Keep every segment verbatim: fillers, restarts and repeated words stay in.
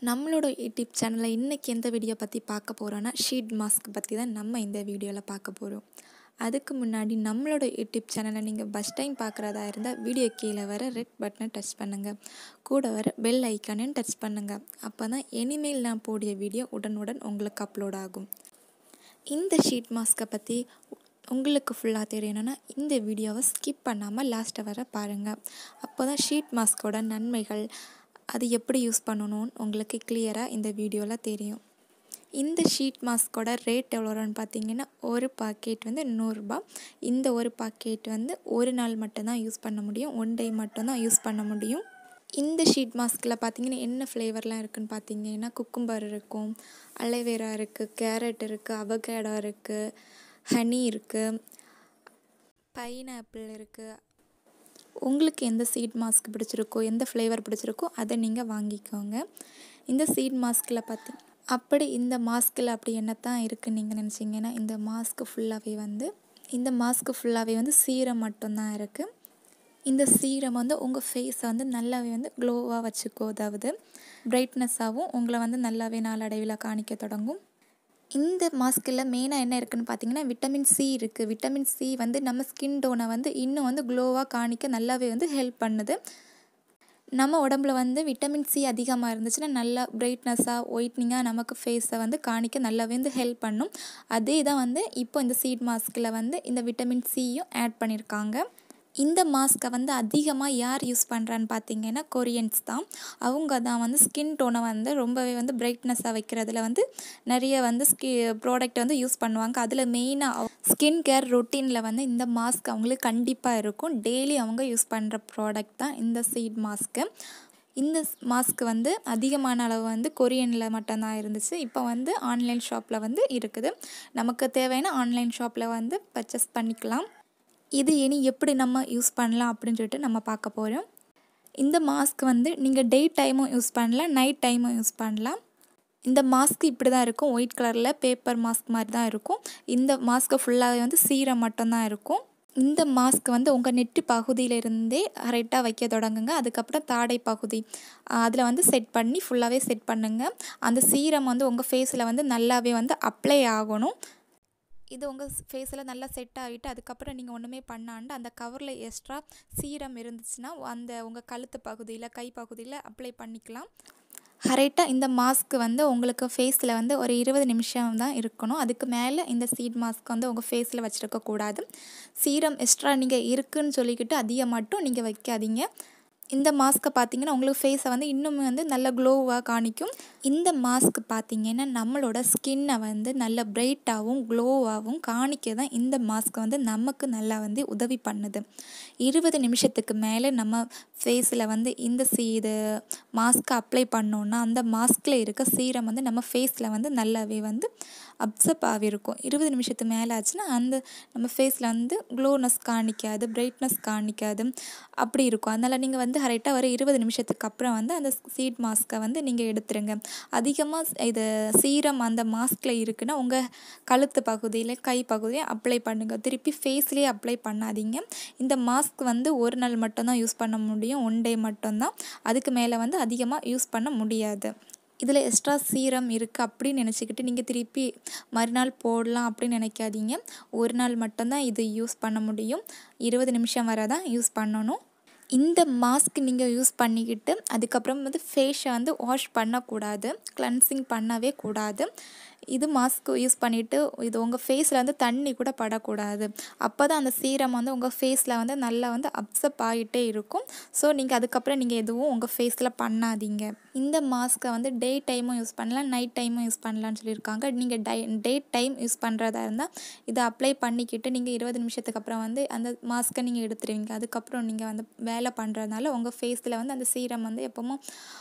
நம்மளோட யூடியூப் சேனலில் இன்றைக்கி எந்த வீடியோ பற்றி பார்க்க போகிறோன்னா ஷீட் மாஸ்க் பற்றி தான் நம்ம இந்த வீடியோவில் பார்க்க போகிறோம். அதுக்கு முன்னாடி நம்மளோட யூடியூப் சேனலை நீங்கள் ஃபஸ்ட் டைம் பார்க்குறதா இருந்தால் வீடியோ கீழே வர ரெட் பட்டனை டச் பண்ணுங்கள், கூட வர பெல் ஐக்கானையும் டச் பண்ணுங்கள். அப்போ தான் இனிமேல் நான் போடிய வீடியோ உடனுடன் உங்களுக்கு அப்லோட் ஆகும். இந்த ஷீட் மாஸ்க்கை பற்றி உங்களுக்கு ஃபுல்லாக தெரியணும்னா இந்த வீடியோவை ஸ்கிப் பண்ணாமல் லாஸ்ட்டை வர பாருங்கள். அப்போ தான் ஷீட் மாஸ்கோட நன்மைகள், அது எப்படி யூஸ் பண்ணணும்னு உங்களுக்கு கிளியராக இந்த வீடியோவில் தெரியும். இந்த ஷீட் மாஸ்கோட ரேட் எவ்வளோன்னு பார்த்தீங்கன்னா ஒரு பாக்கெட் வந்து நூறுரூபா. இந்த ஒரு பாக்கெட் வந்து ஒரு நாள் மட்டும்தான் யூஸ் பண்ண முடியும், ஒன் டே மட்டும்தான் யூஸ் பண்ண முடியும். இந்த ஷீட் மாஸ்கில் பார்த்தீங்கன்னா என்ன ஃப்ளேவர்லாம் இருக்குதுன்னு பார்த்தீங்கன்னா குக்கும்பர் இருக்கும், அலோவேரா இருக்குது, கேரட் இருக்குது, அவகேடோ இருக்குது, ஹனி இருக்குது, பைனாப்பிள் இருக்குது. உங்களுக்கு எந்த சீட் மாஸ்க் பிடிச்சிருக்கோ, எந்த ஃப்ளேவர் பிடிச்சிருக்கோ அதை நீங்கள் வாங்கிக்கோங்க. இந்த சீட் மாஸ்கில் பார்த்தி அப்படி இந்த மாஸ்கில் அப்படி என்னத்தான் இருக்குதுன்னு நீங்கள் நினச்சிங்கன்னா இந்த மாஸ்க்கு ஃபுல்லாகவே வந்து இந்த மாஸ்க்கு ஃபுல்லாகவே வந்து சீரம் மட்டும்தான் இருக்குது. இந்த சீரம் வந்து உங்கள் ஃபேஸை வந்து நல்லாவே வந்து க்ளோவாக வச்சுக்கோ, அதாவது பிரைட்னஸாகவும் உங்களை வந்து நல்லாவே நாளடைவில் காணிக்க தொடங்கும். இந்த மாஸ்கில் மெயினாக என்ன இருக்குதுன்னு பார்த்தீங்கன்னா விட்டமின் சி இருக்குது. விட்டமின் சி வந்து நம்ம ஸ்கின் டோனை வந்து இன்னும் வந்து க்ளோவாக காணிக்க நல்லாவே வந்து ஹெல்ப் பண்ணுது. நம்ம உடம்புல வந்து விட்டமின் சி அதிகமாக இருந்துச்சுன்னா நல்லா பிரைட்னஸாக ஒயிட்னிங்காக நமக்கு ஃபேஸை வந்து காணிக்க நல்லாவே வந்து ஹெல்ப் பண்ணும். அதே தான் வந்து இப்போ இந்த சீட் மாஸ்கில் வந்து இந்த விட்டமின் சியும் ஆட் பண்ணியிருக்காங்க. இந்த மாஸ்க்கை வந்து அதிகமாக யார் யூஸ் பண்ணுறான்னு பார்த்தீங்கன்னா கொரியன்ஸ் தான். அவங்க தான் வந்து ஸ்கின் டோனை வந்து ரொம்பவே வந்து பிரைட்னஸாக வைக்கிறதுல வந்து நிறைய வந்து ஸ்கி ப்ராடக்ட் வந்து யூஸ் பண்ணுவாங்க. அதில் மெயினாக ஸ்கின் கேர் ரொட்டீனில் வந்து இந்த மாஸ்க் அவங்களுக்கு கண்டிப்பாக இருக்கும். டெய்லி அவங்க யூஸ் பண்ணுற ப்ராடக்ட் தான் இந்த சீட் மாஸ்க்கு. இந்த மாஸ்க் வந்து அதிகமான அளவு வந்து கொரியனில் மட்டும்தான் இருந்துச்சு. இப்போ வந்து ஆன்லைன் ஷாப்பில் வந்து இருக்குது. நமக்கு தேவையான ஆன்லைன் ஷாப்பில் வந்து பர்ச்சேஸ் பண்ணிக்கலாம். இது இனி எப்படி நம்ம யூஸ் பண்ணலாம் அப்படின்னு சொல்லிட்டு நம்ம பார்க்க போகிறோம். இந்த மாஸ்க் வந்து நீங்கள் டே டைமும் யூஸ் பண்ணலாம், நைட் டைமும் யூஸ் பண்ணலாம். இந்த மாஸ்க் இப்படி தான் இருக்கும், ஒயிட் கலரில் பேப்பர் மாஸ்க் மாதிரி தான் இருக்கும். இந்த மாஸ்க்கு ஃபுல்லாகவே வந்து சீரம் மட்டும்தான் இருக்கும். இந்த மாஸ்க் வந்து உங்கள் நெற்றி பகுதியிலிருந்தே கரெக்டாக வைக்க தொடங்குங்க. அதுக்கப்புறம் தாடை பகுதி அதில் வந்து செட் பண்ணி ஃபுல்லாகவே செட் பண்ணுங்கள். அந்த சீரம் வந்து உங்கள் ஃபேஸில் வந்து நல்லாவே வந்து அப்ளை ஆகணும். இது உங்கள் ஃபேஸில் நல்லா செட் ஆகிட்டு அதுக்கப்புறம் நீங்கள் ஒன்றுமே பண்ணாண்டு அந்த கவரில் எக்ஸ்ட்ரா சீரம் இருந்துச்சுன்னா அந்த உங்கள் கழுத்து பகுதியில் கை பகுதியில் அப்ளை பண்ணிக்கலாம். கரெக்டாக இந்த மாஸ்க் வந்து உங்களுக்கு ஃபேஸில் வந்து ஒரு இருபது நிமிஷம் தான் இருக்கணும். அதுக்கு மேலே இந்த சீட் மாஸ்க் வந்து உங்கள் ஃபேஸில் வச்சுருக்கக்கூடாது. சீரம் எக்ஸ்ட்ரா நீங்கள் இருக்குதுன்னு சொல்லிக்கிட்டு அதிகம் மட்டும் நீங்கள் வைக்காதீங்க. இந்த மாஸ்க்கை பார்த்தீங்கன்னா உங்களுக்கு ஃபேஸை வந்து இன்னும் வந்து நல்ல க்ளோவாக காணிக்கும். இந்த மாஸ்க் பார்த்தீங்கன்னா நம்மளோட ஸ்கின்னை வந்து நல்ல பிரைட்டாகவும் க்ளோவாகவும் காணிக்க தான் இந்த மாஸ்க் வந்து நமக்கு நல்லா வந்து உதவி பண்ணுது. இருபது நிமிஷத்துக்கு மேலே நம்ம ஃபேஸில் வந்து இந்த சீ இது மாஸ்க்கை அப்ளை பண்ணோன்னா அந்த மாஸ்கில் இருக்க சீரம் வந்து நம்ம ஃபேஸில் வந்து நல்லாவே வந்து அப்சர்ப் ஆகிருக்கும். இருபது நிமிஷத்துக்கு மேலே ஆச்சுன்னா அந்த நம்ம ஃபேஸில் வந்து க்ளோனஸ் காணிக்காது, பிரைட்னஸ் காணிக்காது, அப்படி இருக்கும். அதனால் நீங்கள் வந்து கரெக்டாக ஒரு இருபது நிமிஷத்துக்கு அப்புறம் வந்து அந்த சீட் மாஸ்க்கை வந்து நீங்கள் எடுத்துருங்க. அதிகமாக இது சீரம் அந்த மாஸ்கில் இருக்குன்னா உங்கள் கழுத்து பகுதியில் கை பகுதியை அப்ளை பண்ணுங்கள். திருப்பி ஃபேஸ்லேயே அப்ளை பண்ணாதீங்க. இந்த மாஸ்க் வந்து ஒரு நாள் மட்டும்தான் யூஸ் பண்ண முடியும், ஒன் டே மட்டும்தான். அதுக்கு மேலே வந்து அதிகமாக யூஸ் பண்ண முடியாது. இதில் எக்ஸ்ட்ரா சீரம் இருக்குது அப்படின்னு நினச்சிக்கிட்டு நீங்கள் திருப்பி மறுநாள் போடலாம் அப்படின்னு நினைக்காதீங்க. ஒரு நாள் மட்டும்தான் இது யூஸ் பண்ண முடியும். இருபது நிமிஷம் வரை தான் யூஸ் பண்ணணும். இந்த மாஸ்க் நீங்கள் யூஸ் பண்ணிக்கிட்டு அதுக்கப்புறம் வந்து ஃபேஸை வந்து வாஷ் பண்ணக்கூடாது, கிளென்சிங் பண்ணவே கூடாது. இது மாஸ்க் யூஸ் பண்ணிவிட்டு இது உங்கள் ஃபேஸில் வந்து தண்ணி கூட படக்கூடாது. அப்போ தான் அந்த சீரம் வந்து உங்கள் ஃபேஸில் வந்து நல்லா வந்து அப்சர்ப் ஆகிட்டே இருக்கும். ஸோ நீங்கள் அதுக்கப்புறம் நீங்கள் எதுவும் உங்கள் ஃபேஸில் பண்ணாதீங்க. இந்த மாஸ்க்கை வந்து டே டைமும் யூஸ் பண்ணலாம், நைட் டைமும் யூஸ் பண்ணலான்னு சொல்லியிருக்காங்க. நீங்கள் டை டே டைம் யூஸ் பண்ணுறதா இருந்தால் இதை அப்ளை பண்ணிக்கிட்டு நீங்கள் இருபது நிமிஷத்துக்கு அப்புறம் வந்து அந்த மாஸ்க்கை நீங்கள் எடுத்துருவீங்க. அதுக்கப்புறம் நீங்கள் வந்து வேலை பண்ணுறதுனால உங்கள் ஃபேஸில் வந்து அந்த சீரம் வந்து எப்பவும்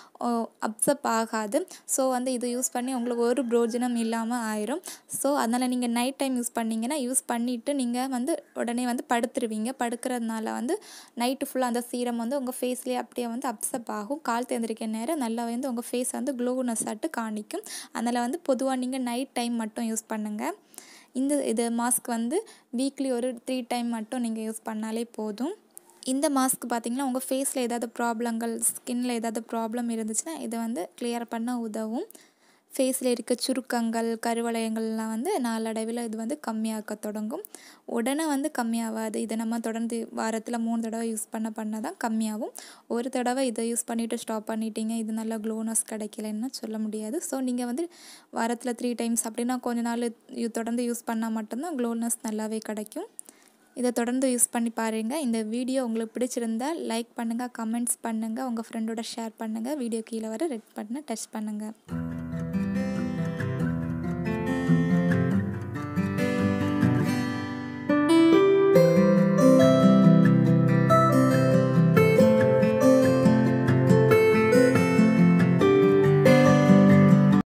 அப்சர்ப் ஆகாது. ஸோ வந்து இது யூஸ் பண்ணி உங்களுக்கு ஒரு பிரோஜனம் இல்லாமல் ஆயிரும். ஸோ அதனால் நீங்கள் நைட் டைம் யூஸ் பண்ணிங்கன்னா யூஸ் பண்ணிவிட்டு நீங்கள் வந்து உடனே வந்து படுத்துருவீங்க. படுக்கிறதுனால வந்து நைட்டு ஃபுல்லாக அந்த சீரம் வந்து உங்கள் ஃபேஸ்லேயே அப்படியே வந்து அப்சர்ப் ஆகும். கால் தேர்ந்திருக்க நேரம் நல்லா வந்து உங்கள் ஃபேஸ் வந்து க்ளோனஸ் ஆட்டு காணிக்கும். அதனால் வந்து பொதுவாக நீங்கள் நைட் டைம் மட்டும் யூஸ் பண்ணுங்கள். இந்த இது மாஸ்க் வந்து வீக்லி ஒரு த்ரீ டைம் மட்டும் நீங்கள் யூஸ் பண்ணாலே போதும். இந்த மாஸ்க் பார்த்திங்கன்னா உங்கள் ஃபேஸில் ஏதாவது ப்ராப்ளங்கள், ஸ்கின்னில் ஏதாவது ப்ராப்ளம் இருந்துச்சுன்னா இதை வந்து கிளியர் பண்ண உதவும். ஃபேஸில் இருக்க சுருக்கங்கள், கருவளையங்கள்லாம் வந்து நாளடைவில் இது வந்து கம்மியாக்க தொடங்கும். உடனே வந்து கம்மியாகாது. இதை நம்ம தொடர்ந்து வாரத்தில் மூணு தடவை யூஸ் பண்ண பண்ண தான் கம்மியாகும். ஒரு தடவை இதை யூஸ் பண்ணிவிட்டு ஸ்டாப் பண்ணிட்டீங்க, இது நல்லா க்ளோனஸ் கிடைக்கலன்னு சொல்ல முடியாது. ஸோ நீங்கள் வந்து வாரத்தில் த்ரீ டைம்ஸ் அப்படின்னா கொஞ்ச நாள் தொடர்ந்து யூஸ் பண்ணால் மட்டும்தான் க்ளோனஸ் நல்லாவே கிடைக்கும். இதை தொடர்ந்து யூஸ் பண்ணி பாருங்கள். இந்த வீடியோ உங்களுக்கு பிடிச்சிருந்தால் லைக் பண்ணுங்கள், கமெண்ட்ஸ் பண்ணுங்கள், உங்கள் ஃப்ரெண்டோட ஷேர் பண்ணுங்கள். வீடியோ கீழே வர ரெட் பட்டனை டச் பண்ணுங்கள்.